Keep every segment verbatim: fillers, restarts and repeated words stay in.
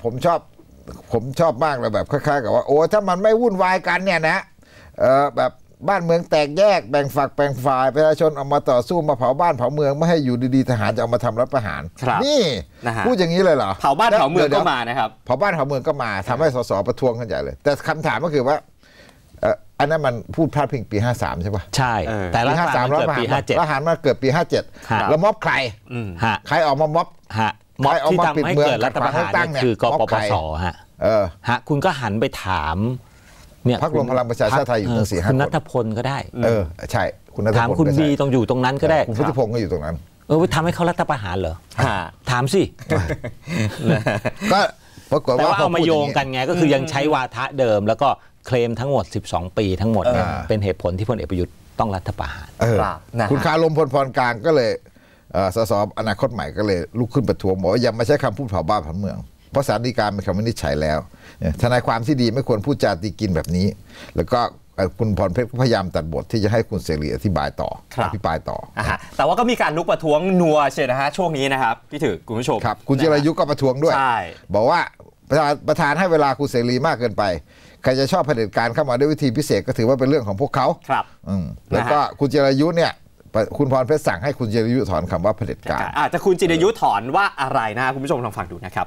ผมชอบผมชอบมากเลยแบบคล้ายๆกับว่าโอ้ถ้ามันไม่วุ่นวายกันเนี่ยนะเออแบบบ้านเมืองแตกแยกแบ่งฝักแบ่งฝ่ายประชาชนออกมาต่อสู้มาเผาบ้านเผาเมืองไม่ให้อยู่ดีๆทหารจะเอามาทำรัฐประหารนี่พูดอย่างนี้เลยเหรอเผาบ้านเผาเมืองก็มานะครับเผาบ้านเผาเมืองก็มาทำให้สสประท้วงกันใหญ่เลยแต่คำถามก็คือว่าอันนั้นมันพูดพลาดพิงปีห้าสามใช่ป่ะใช่แต่รัฐประหารเกิดปีห้าเจ็ดรัฐประหารมาเกิดปีห้าเจ็ดแล้วม็อบใครใครออกมาม็อบม็อบที่ทำให้เกิดรัฐประหารคือกปปสฮะเออฮะคุณก็หันไปถามเนี่ยพรรครวมพลังประชาชาติไทยอยู่ตั้งสี่ห้าคนคุณณัฐพลก็ได้เออใช่คุณณัฐพลถามคุณบีต้องอยู่ตรงนั้นก็ได้คุณพุทธิพงศ์ก็อยู่ตรงนั้นเออทำให้เขารัฐประหารเหรอถามสิก็ปรากฏว่าเอามาโยงกันไงก็คือยังใช้วาทะเดิมแล้วก็เคลมทั้งหมดสิบสองปีทั้งหมดเป็นเหตุผลที่พลเอกประยุทธ์ต้องรัฐประหารคุณคารมพลพรกลางก็เลยสสอนาคตใหม่ก็เลยลุกขึ้นประท้วงบอกว่าอย่ามาใช้คำพูดเผาบ้านเผาเมืองเพราะศาลฎีกาเป็นคำวินิจฉัยแล้วทนายความที่ดีไม่ควรพูดจาตีกินแบบนี้แล้วก็คุณพรเพชรก็พยายามตัดบทที่จะให้คุณเสรีอธิบายต่ออภิปรายต่อแต่ว่าก็มีการลุกประท้วงนัวเชียวนะฮะช่วงนี้นะครับพี่ถือคุณผู้ชมครับคุณจิรายุก็ประท้วงด้วยบอกว่าประธานให้เวลาคุณเสรีมากเกินไปใครจะชอบเผด็จการเข้ามาด้วยวิธีพิเศษก็ถือว่าเป็นเรื่องของพวกเขาครับแล้วก็คุณจิรายุเนี่ยคุณพรเพชรสั่งให้คุณจิรายุถอนคำว่าเผด็จการอาจจะคุณจิรายุถอนว่าอะไรนะคุณผู้ชมลองฟังดูนะครับ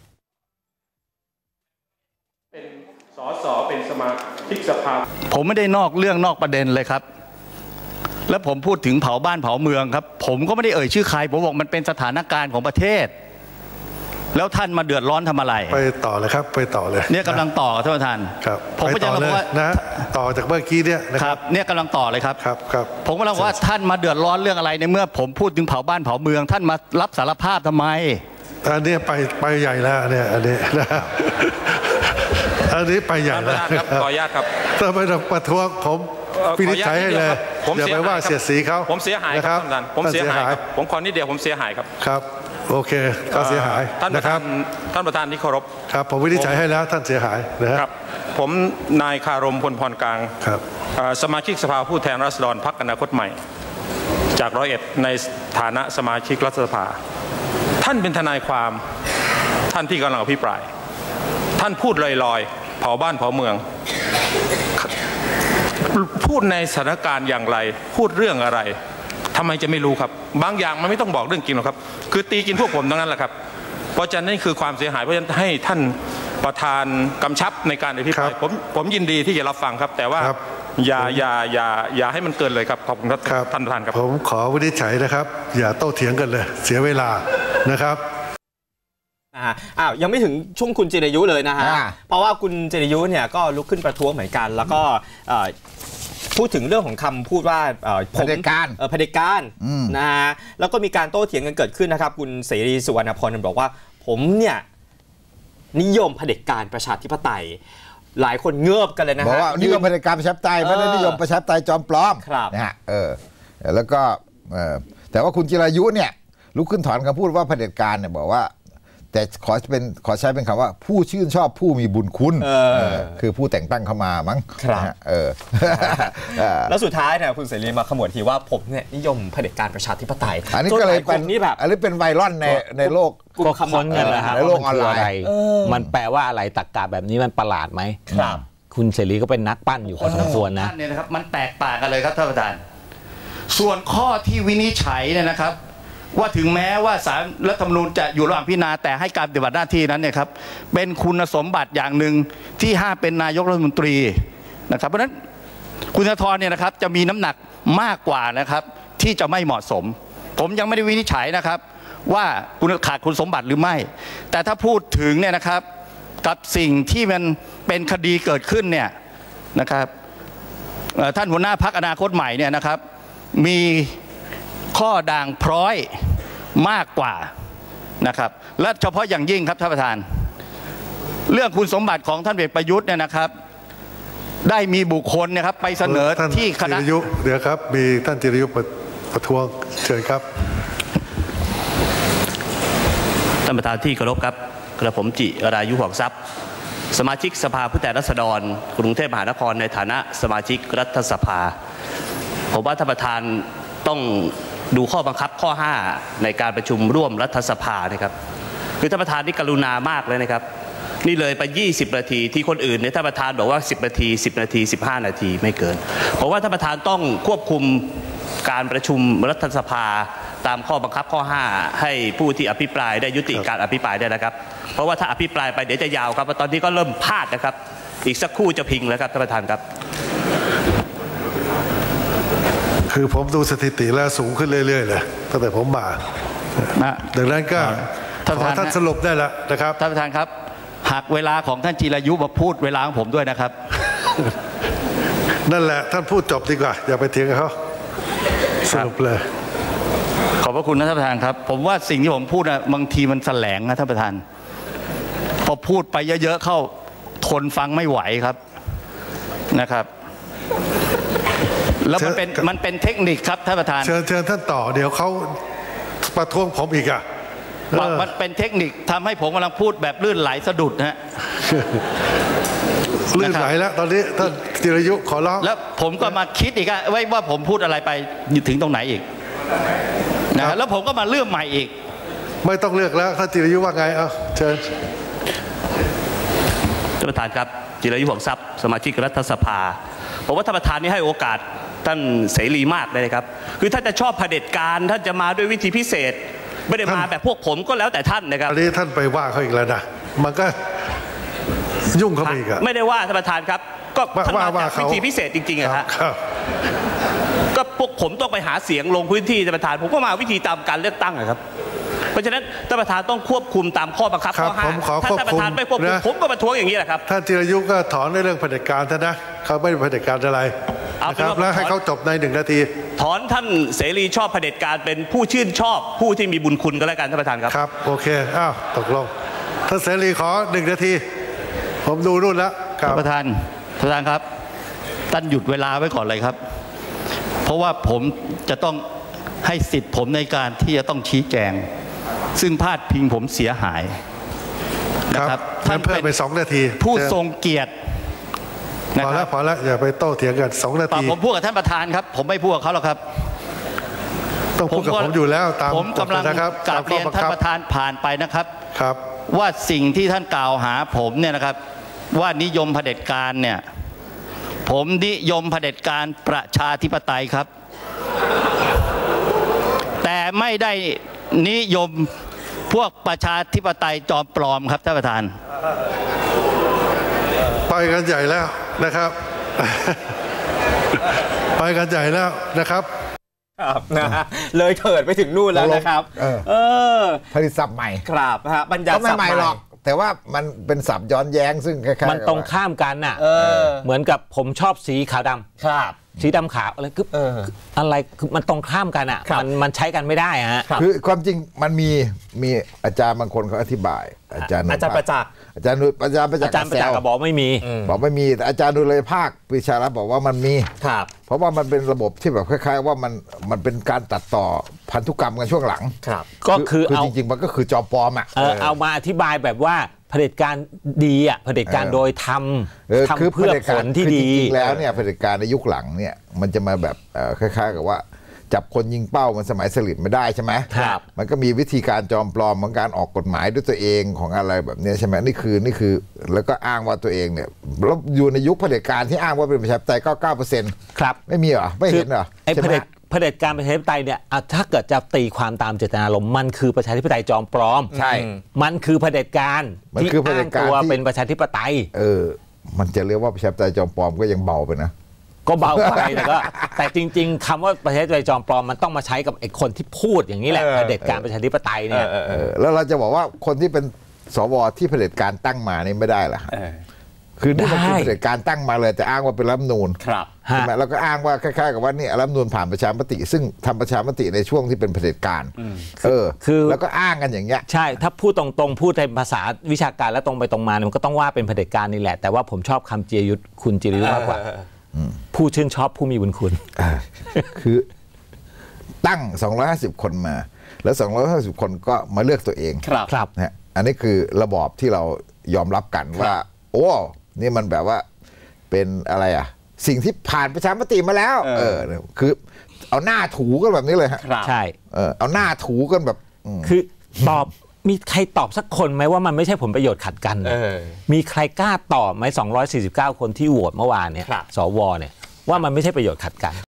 เป็นสสเป็นสมาชิกสภาผมไม่ได้นอกเรื่องนอกประเด็นเลยครับแล้วผมพูดถึงเผาบ้านเผาเมืองครับผมก็ไม่ได้เอ่ยชื่อใครผมบอกมันเป็นสถานการณ์ของประเทศแล้วท่านมาเดือดร้อนทำอะไรไปต่อเลยครับไปต่อเลยเนี่ยกำลังต่อท่านประธานครับผมก็จะบอกว่านะต่อจากเมื่อกี้เนี่ยนะครับเนี่ยกำลังต่อเลยครับครับครับผมก็บอกว่าท่านมาเดือดร้อนเรื่องอะไรในเมื่อผมพูดถึงเผาบ้านเผาเมืองท่านมารับสารภาพทำไมอันนี้ไปไปใหญ่แล้วเนี่ยอันนี้นะอันนี้ไปใหญ่แล้วครับขออนุญาตครับถ้าไม่ต้องประท้วงผมพินิจฉัยให้เลยอย่าไปว่าเสียดสีเขาผมเสียหายครับท่านผมเสียหายผมขอนิดเดียวผมเสียหายครับครับโอเคก็เสียหายนะครับท่านประธานที่เคารพครับผมวินิจฉัยให้แล้วท่านเสียหายนะครับผมนายคารมพลพรกลางครับสมาชิกสภาผู้แทนราษฎรพรรคอนาคตใหม่จากร้อยเอ็ดในฐานะสมาชิกรัฐสภาท่านเป็นทนายความท่านที่กำลังอภิปรายท่านพูดลอยๆเผาบ้านเผาเมืองพูดในสถานการณ์อย่างไรพูดเรื่องอะไรทำไมจะไม่รู้ครับบางอย่างมันไม่ต้องบอกเรื่องกินหรอกครับคือตีกินพวกผมทั้งนั้นแหละครับเพราะฉะนั้นนี่คือความเสียหายเพราะฉะนั้นให้ท่านประธานกำชับในการอภิปรายผมผมยินดีที่จะรับฟังครับแต่ว่าอย่าอย่าอย่าอย่าให้มันเกินเลยครับขอบคุณครับท่านประธานครับผมขอวินิจฉัยนะครับอย่าโต้เถียงกันเลยเสียเวลานะครับอ้าวยังไม่ถึงช่วงคุณจิรายุเลยนะฮะเพราะว่าคุณจิรายุเนี่ยก็ลุกขึ้นประท้วงเหมือนกันแล้วก็พูดถึงเรื่องของคำพูดว่าเผด็จการเผด็จการนะฮะแล้วก็มีการโต้เถียงกันเกิดขึ้นนะครับคุณเสรีสุวรรณพรบอกว่าผมเนี่ยนิยมเผด็จการประชาธิปไตยหลายคนเงือบกันเลยนะฮะบอกว่านิยมเผด็จการประชาธิปไตยไม่ได้นิยมประชาธิปไตยจอมปลอมนะฮะเออแล้วก็แต่ว่าคุณจิรายุเนี่ยลุกขึ้นถอนคำพูดว่าเผด็จการเนี่ยบอกว่าแต่ขอเป็นขอใช้เป็นคำว่าผู้ชื่นชอบผู้มีบุญคุณคือผู้แต่งตั้งเข้ามามั้งครับเออแล้วสุดท้ายเนี่ยคุณเสรีมาขมวดทีว่าผมเนี่ยนิยมเผด็จการประชาธิปไตยอันนี้ก็เลยเป็นนี่แบบอันนี้เป็นไวรัลในในโลกก็ค้นกันแล้วฮะในโลกออนไลน์มันแปลว่าอะไรตรรกะแบบนี้มันประหลาดไหมครับคุณเสรีก็เป็นนักปั้นอยู่พอสมควรนะเนี่ยนะครับมันแตกต่างกันเลยครับท่านประธานส่วนข้อที่วินิจฉัยเนี่ยนะครับว่าถึงแม้ว่าศาลรัฐธรรมนูญจะอยู่ระหว่างพิจารณาแต่ให้การปฏิบัติหน้าที่นั้นเนี่ยครับเป็นคุณสมบัติอย่างหนึ่งที่ห้ามเป็นนายกรัฐมนตรีนะครับเพราะฉะนั้นคุณธนาธรเนี่ยนะครับจะมีน้ำหนักมากกว่านะครับที่จะไม่เหมาะสมผมยังไม่ได้วินิจฉัยนะครับว่าคุณขาดคุณสมบัติหรือไม่แต่ถ้าพูดถึงเนี่ยนะครับกับสิ่งที่มันเป็นคดีเกิดขึ้นเนี่ยนะครับท่านหัวหน้าพรรคอนาคตใหม่เนี่ยนะครับมีข้อด่างพร้อยมากกว่านะครับและเฉพาะอย่างยิ่งครับท่านประธานเรื่องคุณสมบัติของท่านพลเอกประยุทธ์เนี่ยนะครับได้มีบุคคลนะครับไปเสนอที่คณะเดี๋ยวครับมีท่านจิรายุประท้วงเชิญครับท่านประธานที่เคารพครับกระผมจิรายุห่วงทรัพย์สมาชิกสภาผู้แทนราษฎรกรุงเทพมหานครในฐานะสมาชิกรัฐสภาผมว่าท่านประธานต้องดูข้อบังคับข้อห้าในการประชุมร่วมรัฐสภานะครับคือท่านประธานนี่กรุณามากเลยนะครับนี่เลยไปยี่สิบนาทีที่คนอื่นเนี่ยท่านประธานบอกว่าสิบนาทีสิบนาทีสิบห้านาทีไม่เกินเพราะว่าท่านประธานต้องควบคุมการประชุมรัฐสภาตามข้อบังคับข้อห้าให้ผู้ที่อภิปรายได้ยุติการอภิปรายได้นะครับเพราะว่าถ้าอภิปรายไปเดี๋ยวจะยาวครับตอนนี้ก็เริ่มพลาดนะครับอีกสักครู่จะพิงแล้วครับท่านประธานครับคือผมดูสถิติแล้วสูงขึ้นเรื่อยๆเลยตั้งแต่ผมมาดังนั้นก็ขอท่านสรุปได้แล้วนะครับท่านประธานครับหักเวลาของท่านจิรายุมาพูดเวลาของผมด้วยนะครับนั่นแหละท่านพูดจบดีกว่าอย่าไปเถียงกับเขาสรุปเลยขอบพระคุณนะท่านประธานครับผมว่าสิ่งที่ผมพูดนะบางทีมันแสลงนะท่านประธานพอพูดไปเยอะๆเข้าทนฟังไม่ไหวครับนะครับแล้วมันเป็นมันเป็นเทคนิคครับท่านประธานเชิญเชิญท่านต่อเดี๋ยวเขาประท้วงผมอีกอ่ะมันเป็นเทคนิคทำให้ผมกำลังพูดแบบลื่นไหลสะดุดฮะลื่นไหลแล้วตอนนี้ท่านจิรายุขอร้องแล้วผมก็มาคิดอีกไว้ว่าผมพูดอะไรไปถึงตรงไหนอีกนะแล้วผมก็มาเลือกใหม่อีกไม่ต้องเลือกแล้วท่านจิรายุว่าไงเอาเชิญท่านประธานครับจิรายุห่วงทรัพย์สมาชิกรัฐสภาผมว่าท่านประธานนี้ให้โอกาสท่านเสรีมากเลยครับคือท่านจะชอบเผด็จการท่านจะมาด้วยวิธีพิเศษไม่ได้มาแบบพวกผมก็แล้วแต่ท่านนะครับอันนี้ท่านไปว่าเขาอีกแล้วนะมันก็ยุ่งเขาอีกอะไม่ได้ว่าท่านประธานครับก็ท่านมาจากวิธีพิเศษจริงๆอะฮะก็พวกผมต้องไปหาเสียงลงพื้นที่ท่านประธานผมก็มาวิธีตามการเลือกตั้งครับเพราะฉะนั้นท่านประธานต้องควบคุมตามข้อบังคับข้อห้าถ้าท่านประธานไม่ควบคุมผมก็ประท้วงอย่างนี้แหละครับท่านจิรายุก็ถอนในเรื่องเผด็จการท่านนะเขาไม่ได้เผด็จการอะไรนะครับแล้วให้เขาจบในหนึ่งนาทีถอนท่านเสรีชอบเผด็จการเป็นผู้ชื่นชอบผู้ที่มีบุญคุณก็แล้วกันท่านประธานครับครับโอเคอ้าวตกลงท่านเสรีขอหนึ่งนาทีผมดูนู่นแล้วท่านประธานประธานครับท่านหยุดเวลาไว้ก่อนเลยครับเพราะว่าผมจะต้องให้สิทธิ์ผมในการที่จะต้องชี้แจงซึ่งพาดพิงผมเสียหายนะครับท่านเพิ่มไปสองนาทีผู้ทรงเกียรติพอแล้วพอแล้วอย่าไปโต้เถียงกันสองนาทีผมพูดกับท่านประธานครับผมไม่พูดกับเขาหรอกครับต้องพูดกับผมอยู่แล้วตามผมกำลังกราบเรียนท่านประธานผ่านไปนะครับครับว่าสิ่งที่ท่านกล่าวหาผมเนี่ยนะครับว่านิยมเผด็จการเนี่ยผมนิยมเผด็จการประชาธิปไตยครับแต่ไม่ได้นิยมพวกประชาธิปไตยจอมปลอมครับท่านประธานไปกันใหญ่แล้วนะครับไปกันใหญ่แล้วนะครับครับนะเลยเถิดไปถึงนู่นแล้วนะครับเออผลิตศัพท์ใหม่ครับฮะบรรยายศัพท์ใหม่หรอกแต่ว่ามันเป็นศัพท์ย้อนแย้งซึ่งคล้ายๆมันตรงข้ามกันน่ะเหมือนกับผมชอบสีขาวดำครับสีดำขาวอะไรคืออะไรคือมันตรงข้ามกันอ่ะมันมันใช้กันไม่ได้ฮะคือความจริงมันมีมีอาจารย์บางคนเขาอธิบายอาจารย์อาจารย์ประจักษ์อาจารย์อาจารย์ประจักษ์อาจารย์ประจักษ์ก็บอกไม่มีบอกไม่มีแต่อาจารย์ดูเลยภาควิชาแล้วบอกว่ามันมีครับเพราะว่ามันเป็นระบบที่แบบคล้ายๆว่ามันมันเป็นการตัดต่อพันธุกรรมกันช่วงหลังครับก็คือเอาจริงๆมันก็คือจอมปลอมอ่ะเอามาอธิบายแบบว่าเผด็จการดีอ่ะเผด็จการโดยทำทำเพื่อผลที่ดีจริงๆแล้วเนี่ยเผด็จการในยุคหลังเนี่ยมันจะมาแบบคล้ายๆกับว่าจับคนยิงเป้ามันสมัยสลิดไม่ได้ใช่ไหมครับมันก็มีวิธีการจอมปลอมของการออกกฎหมายด้วยตัวเองของอะไรแบบนี้ใช่ไหมนี่คือนี่คือแล้วก็อ้างว่าตัวเองเนี่ยแล้วอยู่ในยุคเผด็จการที่อ้างว่าเป็นประชาธิปไตยเก้าสิบเก้าเปอร์เซ็นต์ครับไม่มีเหรอไม่เห็นเหรอไอ้เผด็จเผด็จการประชาธิปไตยเนี่ยถ้าเกิดจะตีความตามเจตนารมณ์มันคือประชาธิปไตยจอมปลอมใช่มันคือเผด็จการที่อ้างตัวเป็นประชาธิปไตยเออมันจะเรียกว่าประชาธิปไตยจอมปลอมก็ยังเบาไปนะก็เบาไปแต่ก็แต่จริงๆคำว่าประชาธิปไตยจอมปลอมมันต้องมาใช้กับไอ้คนที่พูดอย่างนี้แหละเผด็จการประชาธิปไตยเนี่ยแล้วเราจะบอกว่าคนที่เป็นสวที่เผด็จการตั้งมานี่ไม่ได้หรอคือนี่มันคือเผด็จการตั้งมาเลยแต่อ้างว่าเป็นรัฐธรรมนูญครับใช่ไหมแล้วก็อ้างว่าคล้ายๆกับว่านี่รัฐธรรมนูญผ่านประชามติซึ่งทำประชามติในช่วงที่เป็นเผด็จการเออคือแล้วก็อ้างกันอย่างเงี้ยใช่ถ้าพูดตรงๆพูดในภาษาวิชาการแล้วตรงไปตรงมามันก็ต้องว่าเป็นเผด็จการนี่แหละแต่ว่าผมชอบคำจิรยุทธคุณจิรยุทธมากกว่าผู้ชื่นชอบผู้มีบุญคุณคือตั้งสองร้อยห้าสิบคนมาแล้วสองร้อยห้าสิบคนก็มาเลือกตัวเองครับนะอันนี้คือระบอบที่เรายอมรับกันว่าโอ้นี่มันแบบว่าเป็นอะไรอ่ะสิ่งที่ผ่านประชามติมาแล้วเออคือเอาหน้าถูกันแบบนี้เลยฮะใช่เออเอาหน้าถูกันแบบคือตอบมีใครตอบสักคนไหมว่ามันไม่ใช่ผลประโยชน์ขัดกัน มีใครกล้าตอบไหมสองร้อยสี่สิบเก้าคนที่โหวตเมื่อวานเนี่ยสวเนี่ยว่ามันไม่ใช่ประโยชน์ขัดกัน